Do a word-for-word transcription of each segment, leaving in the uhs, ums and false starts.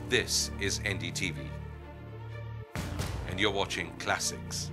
This is N D T V, and you're watching Classics.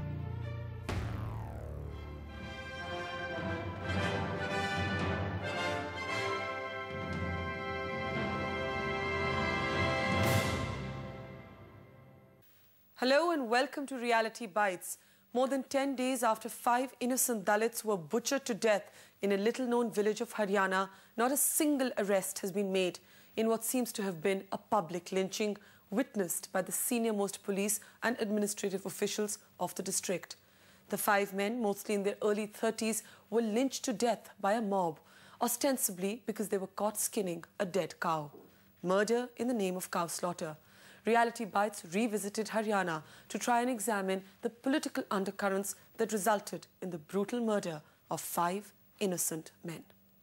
Hello and welcome to Reality Bites. More than ten days after five innocent Dalits were butchered to death in a little-known village of Haryana, not a single arrest has been made in what seems to have been a public lynching witnessed by the senior-most police and administrative officials of the district. The five men, mostly in their early thirties, were lynched to death by a mob, ostensibly because they were caught skinning a dead cow. Murder in the name of cow slaughter. Reality Bites revisited Haryana to try and examine the political undercurrents that resulted in the brutal murder of five innocent men.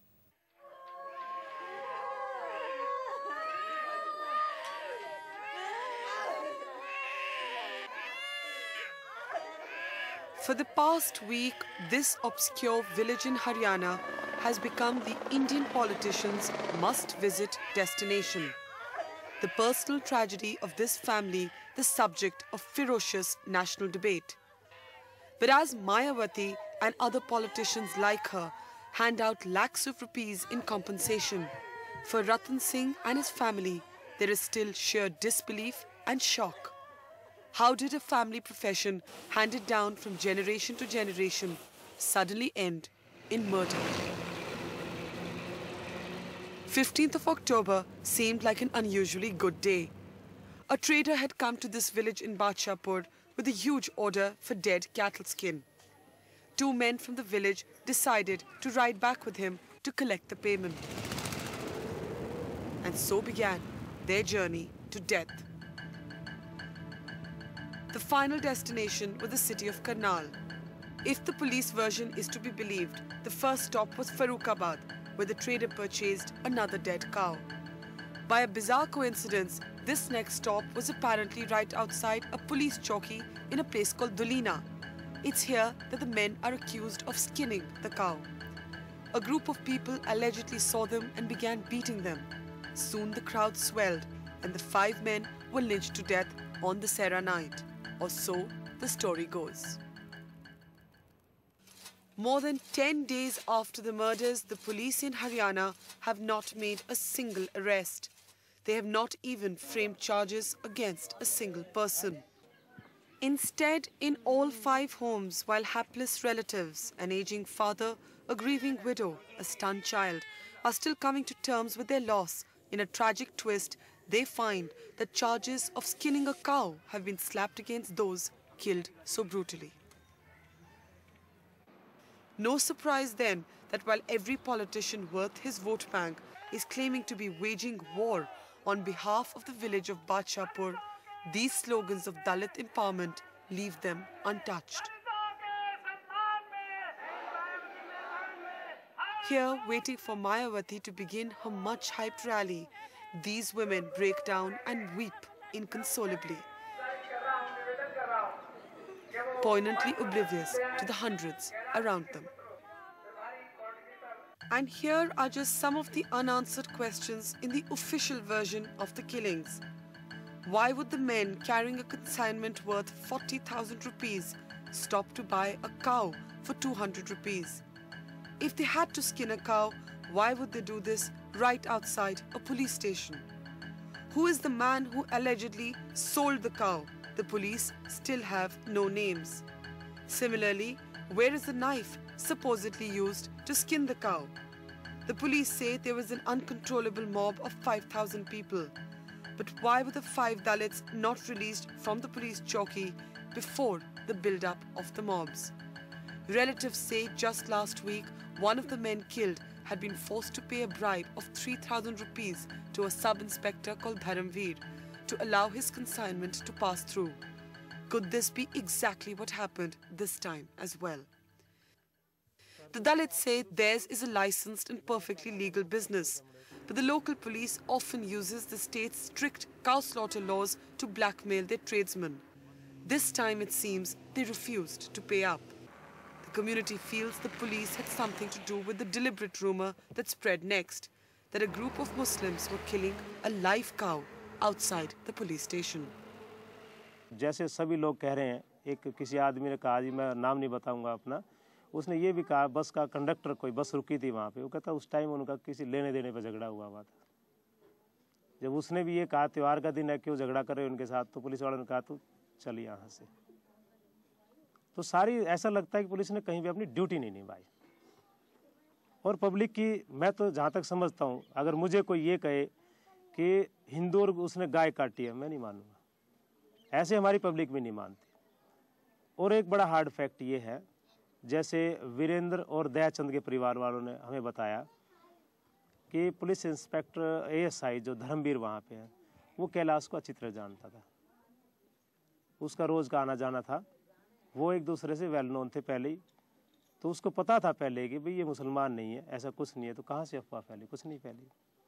For the past week, this obscure village in Haryana has become the Indian politicians' must-visit destination. The personal tragedy of this family, the subject of ferocious national debate. But as Mayawati and other politicians like her hand out lakhs of rupees in compensation, for Ratan Singh and his family, there is still sheer disbelief and shock. How did a family profession handed down from generation to generation suddenly end in murder? fifteenth of October seemed like an unusually good day. A trader had come to this village in Badshahpur with a huge order for dead cattle skin. Two men from the village decided to ride back with him to collect the payment. And so began their journey to death. The final destination was the city of Karnal. If the police version is to be believed, the first stop was Farrukhabad, where the trader purchased another dead cow. By a bizarre coincidence, this next stop was apparently right outside a police chowki in a place called Dulina. It's here that the men are accused of skinning the cow. A group of people allegedly saw them and began beating them. Soon the crowd swelled and the five men were lynched to death on the Sera night. Or so the story goes. More than ten days after the murders, the police in Haryana have not made a single arrest. They have not even framed charges against a single person. Instead, in all five homes, while hapless relatives, an aging father, a grieving widow, a stunned child, are still coming to terms with their loss, in a tragic twist, they find that charges of skinning a cow have been slapped against those killed so brutally. No surprise then that while every politician worth his vote bank is claiming to be waging war on behalf of the village of Badshahpur, these slogans of Dalit empowerment leave them untouched. Here, waiting for Mayawati to begin her much-hyped rally, these women break down and weep inconsolably, poignantly oblivious to the hundreds around them. And here are just some of the unanswered questions in the official version of the killings. Why would the men carrying a consignment worth forty thousand rupees stop to buy a cow for two hundred rupees? If they had to skin a cow, why would they do this right outside a police station? Who is the man who allegedly sold the cow? The police still have no names. Similarly, where is the knife supposedly used to skin the cow? The police say there was an uncontrollable mob of five thousand people. But why were the five Dalits not released from the police chowki before the build-up of the mobs? Relatives say just last week, one of the men killed had been forced to pay a bribe of three thousand rupees to a sub-inspector called Dharamveer to allow his consignment to pass through. Could this be exactly what happened this time as well? The Dalits say theirs is a licensed and perfectly legal business, but the local police often uses the state's strict cow slaughter laws to blackmail their tradesmen. This time, it seems, they refused to pay up. The community feels the police had something to do with the deliberate rumor that spread next, that a group of Muslims were killing a live cow outside the police station. जैसे सभी लोग कह रहे हैं, एक किसी आदमी ने कहा, जी मैं नाम नहीं बताऊंगा अपना, उसने ये भी कहा बस का कंडक्टर, कोई बस रुकी थी वहाँ पे, वो कहता उस टाइम उनका किसी लेने देने पर झगड़ा हुआ हुआ था। जब उसने भी ये कहा त्यौहार का दिन है क्यों झगड़ा कर रहे उनके साथ, तो पुलिस वालों ने कहा तो चल यहाँ से। तो सारी ऐसा लगता है कि पुलिस ने कहीं भी अपनी ड्यूटी नहीं निभाई। और पब्लिक की, मैं तो जहाँ तक समझता हूँ, अगर मुझे कोई ये कहे कि हिंदू और उसने गाय काटी है, मैं नहीं मानूंगा। ऐसे हमारी पब्लिक भी नहीं मानती। और एक बड़ा हार्ड फैक्ट ये है, जैसे वीरेंद्र और दयाचंद के परिवार वालों ने हमें बताया कि पुलिस इंस्पेक्टर एएसआई जो धर्मवीर वहाँ पे है, वो कैलाश को अच्छी तरह जानता था, उसका रोज़ का आना जाना था, वो एक दूसरे से वेल नोन थे पहले ही, तो उसको पता था पहले कि भाई ये मुसलमान नहीं है, ऐसा कुछ नहीं है, तो कहाँ से अफवाह फैली, कुछ नहीं फैली।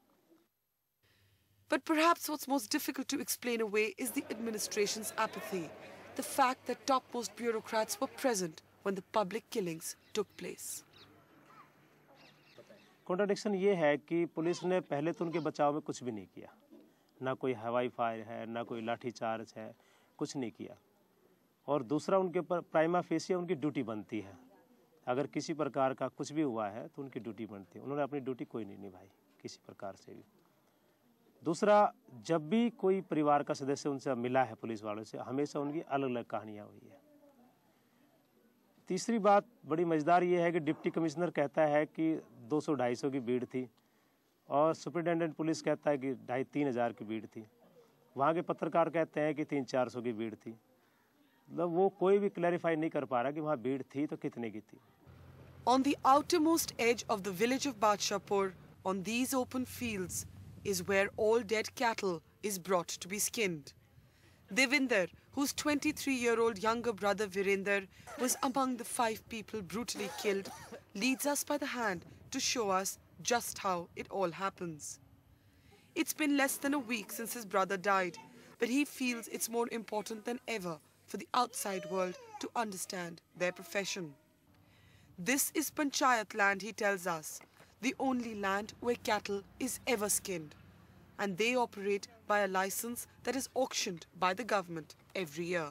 But perhaps what's most difficult to explain away is the administration's apathy, the fact that topmost bureaucrats were present when the public killings took place. Contradiction ये है कि पुलिस ने पहले तो उनके बचाव में कुछ भी नहीं किया, ना कोई हवाई फायर है, ना कोई लाठी चार्ज है, कुछ नहीं किया। और दूसरा, उनके ऊपर प्राइमा फेसिया उनकी ड्यूटी बनती है, अगर किसी प्रकार का कुछ भी हुआ है तो उनकी ड्यूटी बनती है, उन्होंने अपनी ड्यूटी कोई नहीं निभाई किसी प्रकार से भी। दूसरा, जब भी कोई परिवार का सदस्य उनसे मिला है पुलिस वालों से, हमेशा उनकी अलग अलग कहानियाँ हुई है। तीसरी बात बड़ी मज़ेदार ये है कि डिप्टी कमिश्नर कहता है कि दो सौ ढाई सौ की भीड़ थी, और सुपरिटेंडेंट पुलिस कहता है कि ढाई तीन हज़ार की भीड़ थी, वहाँ के पत्रकार कहते हैं कि तीन चार सौ की भीड़ थी। मतलब वो कोई भी क्लैरिफाई नहीं कर पा रहा कि वहाँ भीड़ थी तो कितने की थी। On the outermost edge of the village of Badshahpur, on these open fields, is where all dead cattle is brought to be skinned. Devinder, whose twenty-three-year-old younger brother Virender was among the five people brutally killed, leads us by the hand to show us just how it all happens. It's been less than a week since his brother died, but he feels it's more important than ever for the outside world to understand their profession. This is Panchayat land, he tells us, the only land where cattle is ever skinned, and they operate by a license that is auctioned by the government every year.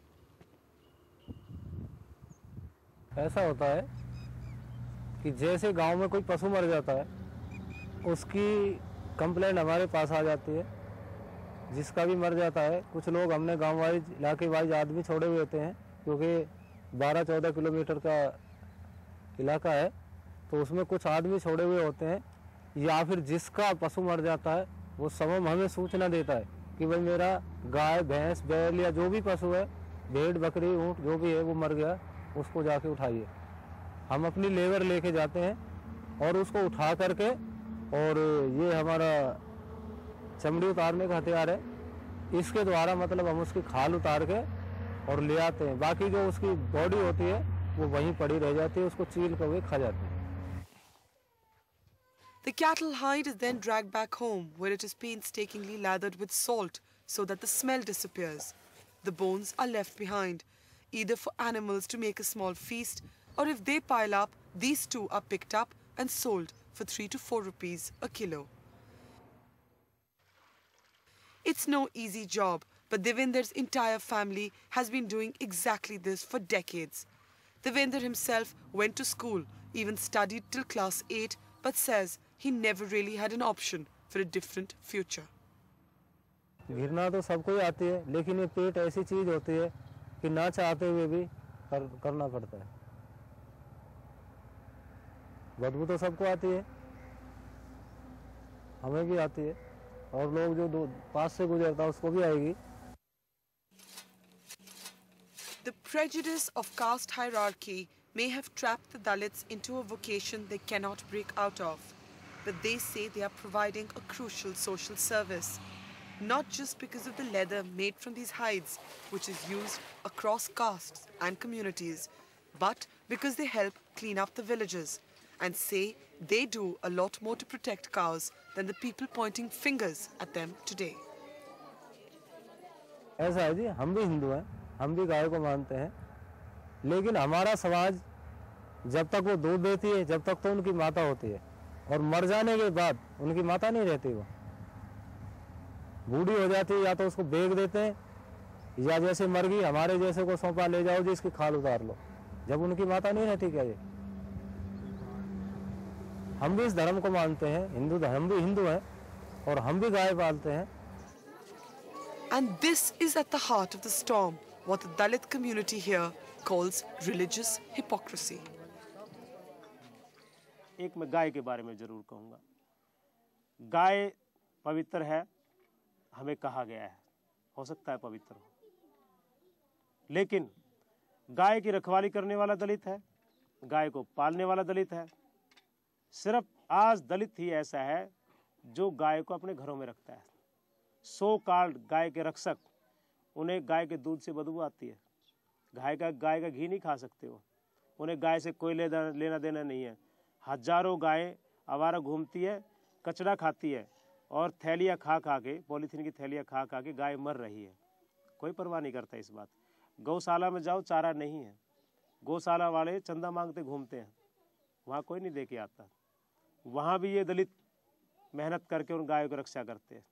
ऐसा होता है कि जैसे गांव में कोई पशु मर जाता है, उसकी कंप्लेंट हमारे पास आ जाती है। जिसका भी मर जाता है, कुछ लोग हमने गांव वाइज इलाके वाइज आदमी छोड़े हुए होते हैं, क्योंकि बारह चौदह किलोमीटर का इलाका है, तो उसमें कुछ आदमी छोड़े हुए होते हैं, या फिर जिसका पशु मर जाता है वो समम हमें सूचना देता है कि भाई मेरा गाय भैंस बैल या जो भी पशु है, भेड़ बकरी ऊँट जो भी है वो मर गया, उसको जाके उठाइए। हम अपनी लेबर लेके जाते हैं और उसको उठा करके, और ये हमारा चमड़ी उतारने का हथियार है, इसके द्वारा मतलब हम उसकी खाल उतार के और ले आते हैं। बाकी जो उसकी बॉडी होती है वो वहीं पड़ी रह जाती है, उसको चील कर वे खा जाते हैं। The cattle hide is then dragged back home, where it is painstakingly lathered with salt so that the smell disappears. The bones are left behind, either for animals to make a small feast, or if they pile up, these too are picked up and sold for three to four rupees a kilo. It's no easy job, but Devinder's entire family has been doing exactly this for decades. Devinder himself went to school, even studied till class eight, but says he never really had an option for a different future. घिरना तो सबको ही आती है, लेकिन ये पेट ऐसी चीज होती है कि ना चाहते हुए भी कर, करना पड़ता है। बदबू तो सबको आती है, हमें भी आती है, और लोग जो दो पास से गुजरता है उसको भी आएगी। The prejudice of caste hierarchy may have trapped the Dalits into a vocation they cannot break out of, but they say they are providing a crucial social service, not just because of the leather made from these hides, which is used across castes and communities, but because they help clean up the villages, and say they do a lot more to protect cows than the people pointing fingers at them today. ऐसा है जी, हम भी हिंदू हैं, हम भी गाय को मानते हैं, लेकिन हमारा समाज जब तक वो दूध देती है, जब तक तो उनकी माता होती है, और मर जाने के बाद उनकी माता नहीं रहती वो। बूढ़ी हो जाती है या तो उसको बेच देते हैं, या जैसे मर गई हमारे जैसे को सौंपा, ले जाओ जी इसकी खाल उतार लो, जब उनकी माता नहीं रहती क्या? ये हम भी इस धर्म को मानते हैं, हिंदू हम भी हिंदू हैं और हम भी गाय पालते हैं। And this is at the heart of the storm, what the Dalit community here calls religious hypocrisy. एक मैं गाय के बारे में जरूर कहूँगा। गाय पवित्र है, हमें कहा गया है, हो सकता है पवित्र हो, लेकिन गाय की रखवाली करने वाला दलित है, गाय को पालने वाला दलित है। सिर्फ आज दलित ही ऐसा है जो गाय को अपने घरों में रखता है। सो कॉल्ड गाय के रक्षक, उन्हें गाय के दूध से बदबू आती है, गाय का गाय का घी नहीं खा सकते हो, उन्हें गाय से कोई लेना देना नहीं है। हजारों गायें आवारा घूमती है, कचरा खाती है और थैलियाँ खा खा के, पॉलीथीन की थैलियाँ खा खा के गाय मर रही है, कोई परवाह नहीं करता इस बात। गौशाला में जाओ, चारा नहीं है, गौशाला वाले चंदा मांगते घूमते हैं, वहाँ कोई नहीं दे के आता। वहाँ भी ये दलित मेहनत करके उन गायों की रक्षा करते हैं।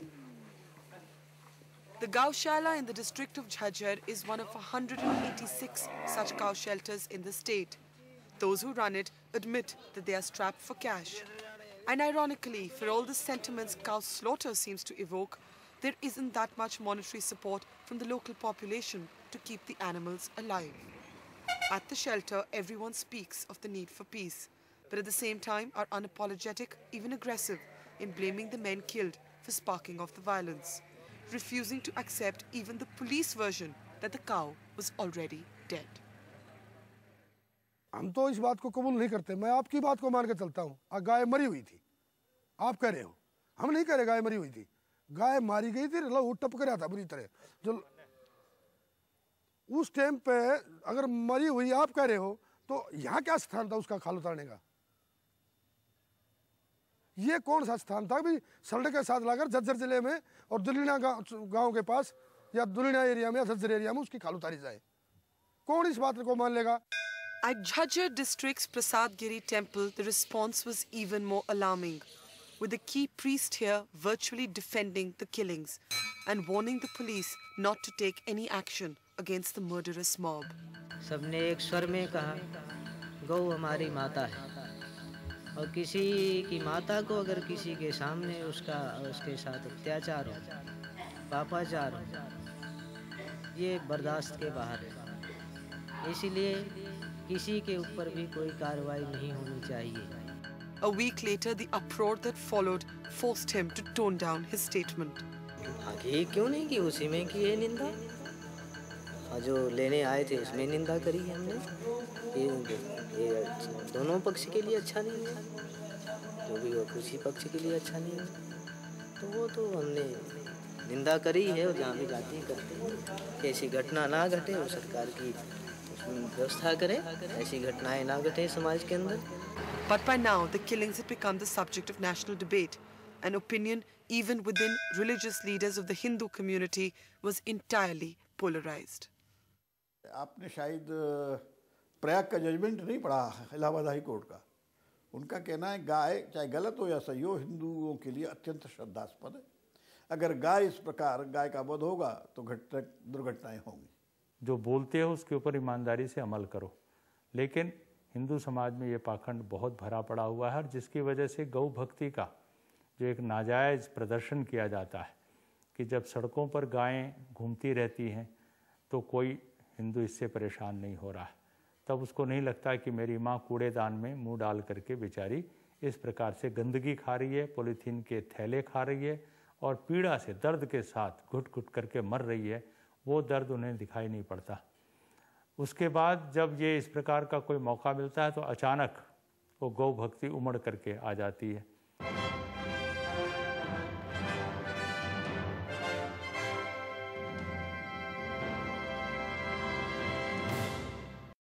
The Gaushala in the district of Jhajjar is one of one hundred eighty-six such cow shelters in the state. Those who run it admit that they are strapped for cash. And ironically, for all the sentiments cow slaughter seems to evoke, there isn't that much monetary support from the local population to keep the animals alive. At the shelter, everyone speaks of the need for peace, but at the same time are unapologetic, even aggressive, in blaming the men killed for sparking off the violence, refusing to accept even the police version that the cow was already dead. हम तो इस बात को कबूल नहीं करते। मैं आपकी बात को मान के चलता हूँ। आ, गाय मरी हुई थी, आप कह रहे हो, हम नहीं कह रहे गाय मरी हुई थी। गाय मारी गई थी, लहू टपक रहा था बुरी तरह। जो उस टाइम पे अगर मरी हुई आप कह रहे हो, तो यहाँ क्या स्थान था उसका खाल उतारने का? ये कौन सा स्थान था भी सड़क के साथ लाकर झज्जर जिले में और दुलिना गांव के पास या दुलिना एरिया में या झज्जर एरिया में उसकी खाल उतारी जाए? कौन इस बात को मान लेगा? At Jhajjar district's Prasad Giri temple, the response was even more alarming, with the key priest here virtually defending the killings and warning the police not to take any action against the murderous mob. सबने एक स्वर में कहा, गौ हमारी माता है, और किसी की माता को अगर किसी के सामने उसका उसके साथ अत्याचार हो, पापाचार हो, ये बर्दाश्त के बाहर है। इसीलिए किसी के ऊपर भी कोई कार्रवाई नहीं होनी चाहिए। A week later, the uproar that followed forced him to tone down his statement. आगे क्यों नहीं की, उसी में की ये निंदा, और जो लेने आए थे उसमें निंदा करी हमने। ये, ये दोनों पक्ष के लिए अच्छा नहीं है, जो भी हो किसी पक्ष के लिए अच्छा नहीं है, तो वो तो हमने निंदा करी है और जहाँ भी जाती है करते हैं। ऐसी घटना ना घटे और सरकार की व्यवस्था करें, ऐसी घटनाएं ना घटे समाज के अंदर। But by now, the killings had become the subject of national debate, and opinion, even within religious leaders of the Hindu community, was entirely polarized. आपने शायद प्रयाग का जजमेंट नहीं पढ़ा, इलाहाबाद हाई कोर्ट का। उनका कहना है गाय चाहे गलत हो या सही हो, हिंदुओं के लिए अत्यंत श्रद्धास्पद है। अगर गाय इस प्रकार गाय का वध होगा तो घटना दुर्घटनाएं होंगी। जो बोलते हो उसके ऊपर ईमानदारी से अमल करो, लेकिन हिंदू समाज में ये पाखंड बहुत भरा पड़ा हुआ है, जिसकी वजह से गौ भक्ति का जो एक नाजायज़ प्रदर्शन किया जाता है कि जब सड़कों पर गायें घूमती रहती हैं तो कोई हिंदू इससे परेशान नहीं हो रहा है, तब उसको नहीं लगता कि मेरी माँ कूड़ेदान में मुंह डाल करके बेचारी इस प्रकार से गंदगी खा रही है, पॉलीथीन के थैले खा रही है और पीड़ा से दर्द के साथ घुट घुट करके मर रही है, वो दर्द उन्हें दिखाई नहीं पड़ता। उसके बाद जब ये इस प्रकार का कोई मौका मिलता है तो अचानक वो गौ भक्ति उमड़ करके आ जाती है।